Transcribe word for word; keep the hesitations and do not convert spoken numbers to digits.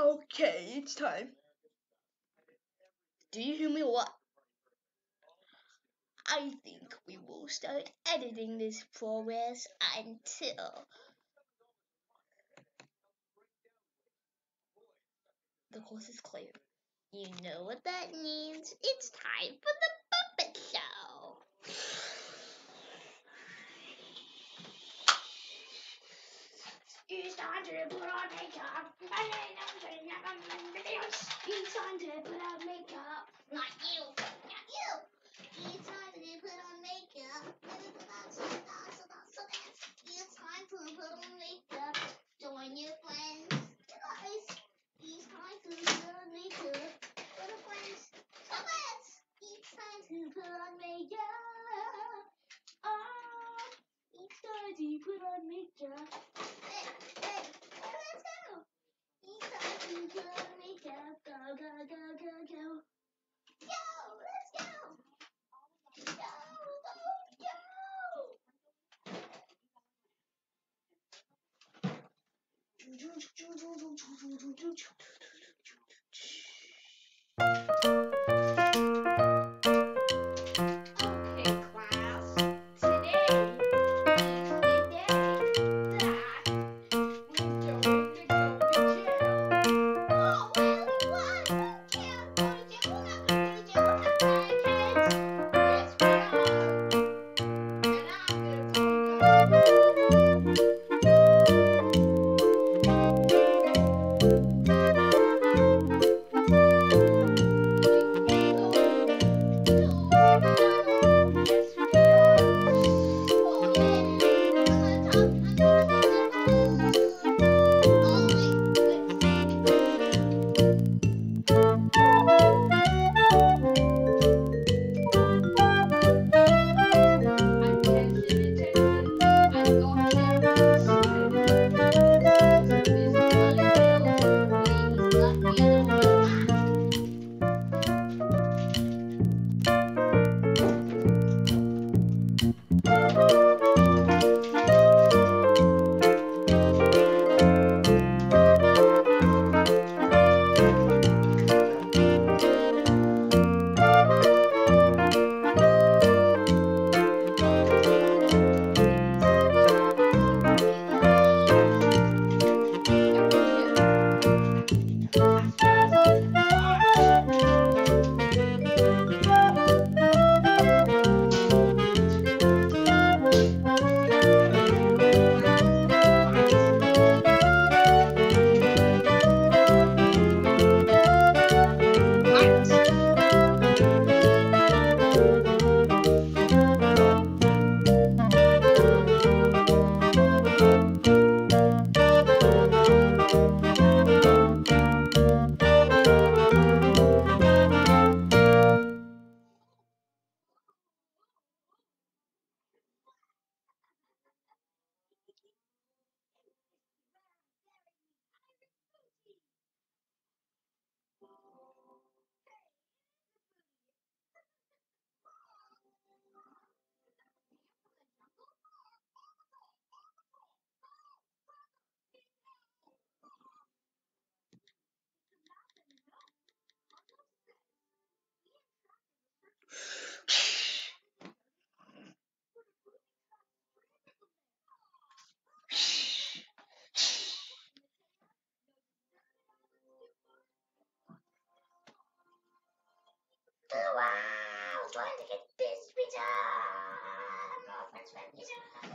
Okay, it's time. Do you hear me? What? I think we will start editing this progress until the course is clear. You know what that means. It's time for the puppet show. It's time to put on makeup. It's time to put on makeup. Not you. Not you. It's time to put on makeup. It's time to put on makeup. Join your friends. Guys. It's time to put on makeup. For the friends. Come on. It's time to put on makeup. Oh, it's time to put on makeup. Hey, hey, hey, let's go. It's time to put on makeup. Go, go, go, go, go. Go, let's go. Go, go, Okay, class. Today is the day that we're going to go to jail. Oh, really? Why? We can't go to jail. We're not going to go to jail. We're not bad kids. Yes, we are. And I'm going to Wow, trying to get this pizza. No offense, man. Pizza.